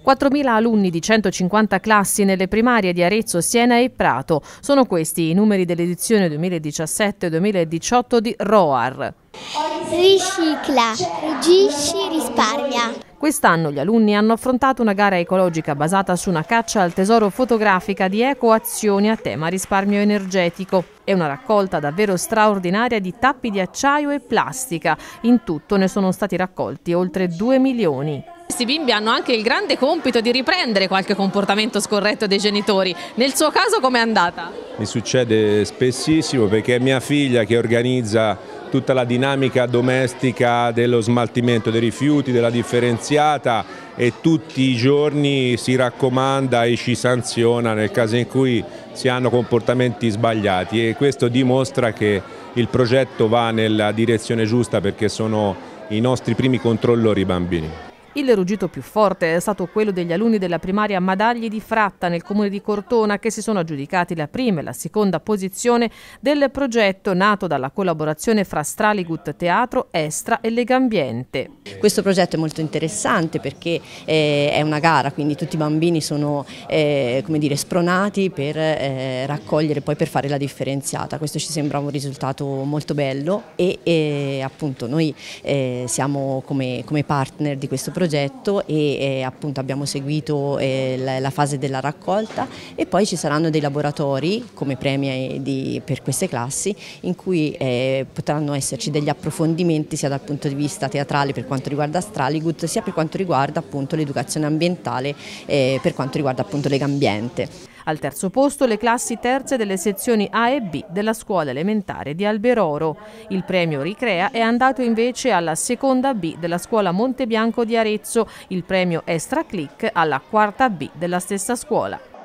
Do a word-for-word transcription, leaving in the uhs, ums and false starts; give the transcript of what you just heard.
quattromila alunni di centocinquanta classi nelle primarie di Arezzo, Siena e Prato. Sono questi i numeri dell'edizione duemiladiciassette duemiladiciotto di R O A R. Ricicla, agisci, risparmia. Quest'anno gli alunni hanno affrontato una gara ecologica basata su una caccia al tesoro fotografica di ecoazioni a tema risparmio energetico. È una raccolta davvero straordinaria di tappi di acciaio e plastica. In tutto ne sono stati raccolti oltre due milioni. Questi bimbi hanno anche il grande compito di riprendere qualche comportamento scorretto dei genitori. Nel suo caso com'è andata? Mi succede spessissimo perché è mia figlia che organizza tutta la dinamica domestica dello smaltimento dei rifiuti, della differenziata, e tutti i giorni si raccomanda e ci sanziona nel caso in cui si hanno comportamenti sbagliati, e questo dimostra che il progetto va nella direzione giusta perché sono i nostri primi controllori bambini. Il ruggito più forte è stato quello degli alunni della primaria Madagli di Fratta nel comune di Cortona, che si sono aggiudicati la prima e la seconda posizione del progetto nato dalla collaborazione fra Straligut Teatro, Estra e Legambiente. Questo progetto è molto interessante perché eh, è una gara, quindi tutti i bambini sono eh, come dire, spronati per eh, raccogliere, poi per fare la differenziata. Questo ci sembra un risultato molto bello e eh, appunto noi eh, siamo come, come partner di questo progetto e eh, appunto abbiamo seguito eh, la, la fase della raccolta, e poi ci saranno dei laboratori come premi di, per queste classi in cui eh, potranno esserci degli approfondimenti sia dal punto di vista teatrale per quanto riguarda Straligut, sia per quanto riguarda appunto l'educazione ambientale eh, per quanto riguarda appunto Legambiente. Al terzo posto le classi terze delle sezioni A e B della scuola elementare di Alberoro. Il premio Ricrea è andato invece alla seconda B della scuola Montebianco di Arezzo, il premio Extra Click alla quarta B della stessa scuola.